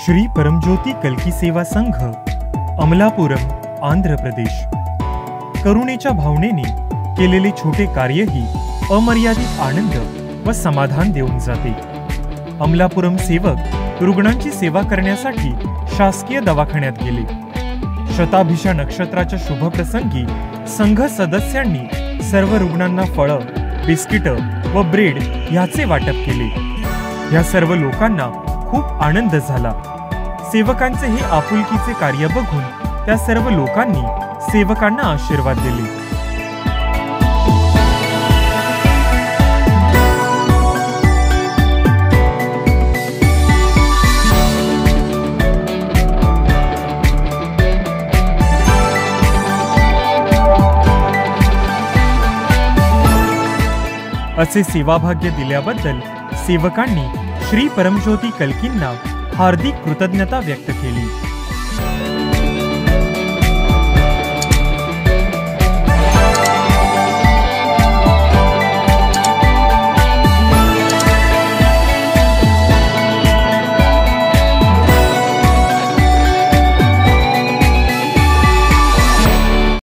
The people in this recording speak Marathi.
श्री परमज्योती कल्की सेवा संघ, अमलापुरम, आंध्र प्रदेश। करुणेच्या भावनेने केलेले छोटे कार्यही अमर्यादित आनंद व समाधान देऊन जाते। अमलापुरम सेवक रुग्णांची सेवा करण्यासाठी शासकीय दवाखान्यात गेले। शताभिषा नक्षत्राच्या शुभ प्रसंगी संघ सदस्यांनी सर्व रुग्णांना फळं, बिस्किटं व ब्रेड ह्याचे वाटप केले। या सर्व लोकांना खूप आनंद झाला। सेवकांचे हे आपुलकीचे कार्य बघून त्या सर्व लोकांनी सेवकांना आशीर्वाद दिले। असे सेवाभाग्य दिल्याबद्दल सेवकांनी श्री परमज्योती कल्कींना हार्दिक कृतज्ञता व्यक्त केली।